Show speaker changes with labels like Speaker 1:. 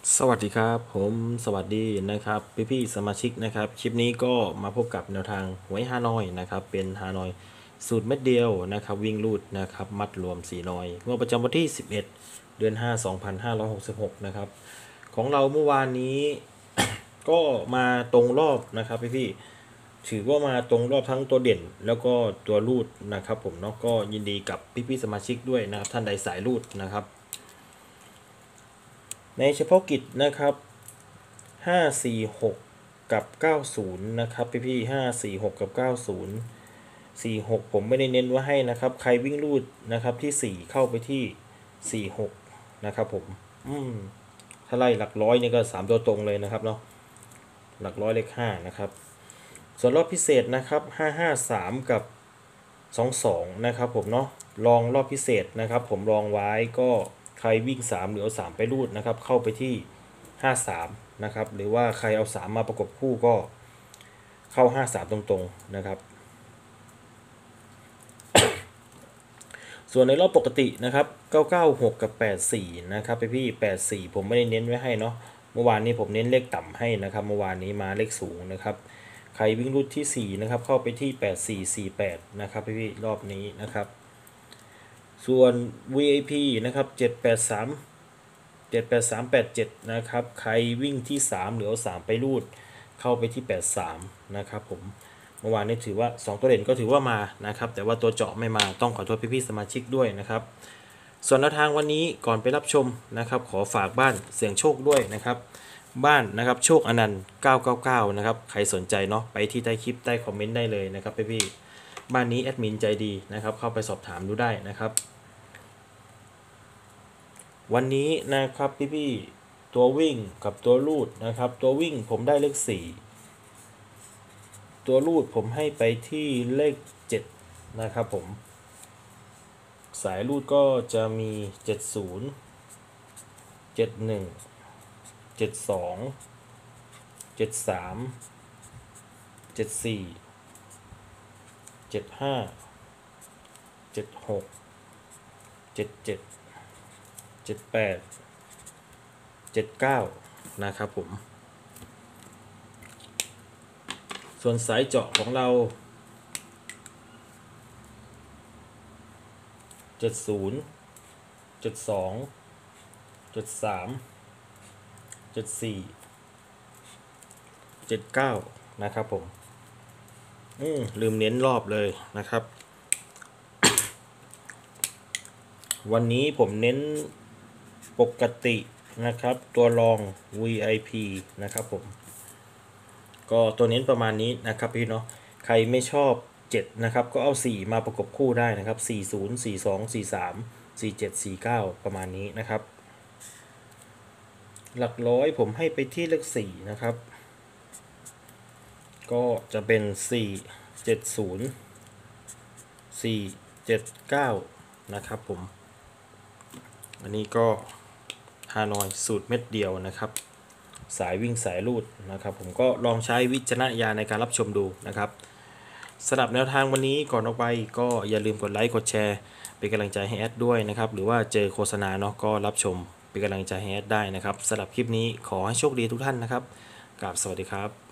Speaker 1: สวัสดีครับผมสวัสดีนะครับพี่สมาชิกนะครับคลิปนี้ก็มาพบกับแนวทางหวยฮานอยนะครับเป็นฮานอยสูตรเม็ดเดียวนะครับวิ่งรูดนะครับมัดรวม4น้อยงวดประจำวันที่11เดือน5 2566นะครับของเราเมื่อวานนี้ ก็มาตรงรอบนะครับพี่ถือว่ามาตรงรอบทั้งตัวเด่นแล้วก็ตัวรูดนะครับผมเนาะก็ยินดีกับพี่สมาชิกด้วยนะครับท่านใดสายรูดนะครับในเฉพาะกิจนะครับ546กับ90นะครับพี่546กับ90 46ผมไม่ได้เน้นว่าให้นะครับใครวิ่งรูดนะครับที่4เข้าไปที่46นะครับผมถ้าไล่หลักร้อยนี่ก็3ตัวตรงเลยนะครับเนาะหลักร้อยเลข5นะครับส่วนรอบพิเศษนะครับ553กับ22นะครับผมเนาะลองรอบพิเศษนะครับผมลองไว้ก็ใครวิ่ง3หรือเอา3ไปรูดนะครับเข้าไปที่53นะครับหรือว่าใครเอา3มาประกบคู่ก็เข้า53ตรงๆนะครับส่วนในรอบปกตินะครับ996กับ84นะครับพี่84ผมไม่ได้เน้นไว้ให้เนาะเมื่อวานนี้ผมเน้นเลขต่ำให้นะครับเมื่อวานนี้มาเลขสูงนะครับใครวิ่งรูดที่4นะครับเข้าไปที่8448นะครับพี่รอบนี้นะครับส่วน VIP นะครับ78387นะครับใครวิ่งที่3หรือเอา3ไปรูดเข้าไปที่83นะครับผมเมื่อวานนี้ถือว่า2ตัวเด่นก็ถือว่ามานะครับแต่ว่าตัวเจาะไม่มาต้องขอโทษพี่สมาชิกด้วยนะครับส่วนแนวทางวันนี้ก่อนไปรับชมนะครับขอฝากบ้านเสี่ยงโชคด้วยนะครับบ้านนะครับโชคอนันต์999นะครับใครสนใจเนาะไปที่ใต้คลิปใต้คอมเมนต์ได้เลยนะครับพี่บ้านนี้แอดมินใจดีนะครับเข้าไปสอบถามดูได้นะครับวันนี้นะครับพี่ตัววิ่งกับตัวลูดนะครับตัววิ่งผมได้เลข4ตัวลูดผมให้ไปที่เลข7นะครับผมสายลูดก็จะมี70 71 72 73 74 75 76 77 78 79นะครับผมส่วนสายเจาะของเรา70 72 73 74 79นะครับผมลืมเน้นรอบเลยนะครับวันนี้ผมเน้นปกตินะครับตัวรอง VIP นะครับผมก็ตัวเน้นประมาณนี้นะครับพี่เนาะใครไม่ชอบ7นะครับก็เอา4มาประกบคู่ได้นะครับ40 42 43 47 49ประมาณนี้นะครับหลักร้อยผมให้ไปที่เลข4นะครับก็จะเป็น470 479นะครับผมอันนี้ก็ฮานอยสูตรเม็ดเดียวนะครับสายวิ่งสายรูดนะครับผมก็ลองใช้วิจารณญาณในการรับชมดูนะครับสำหรับแนวทางวันนี้ก่อนออกไปก็อย่าลืมกดไลค์กดแชร์เป็นกำลังใจให้แอดด้วยนะครับหรือว่าเจอโฆษณาเนาะก็รับชมเป็นกำลังใจให้แอดได้นะครับสำหรับคลิปนี้ขอให้โชคดีทุกท่านนะครับกราบสวัสดีครับ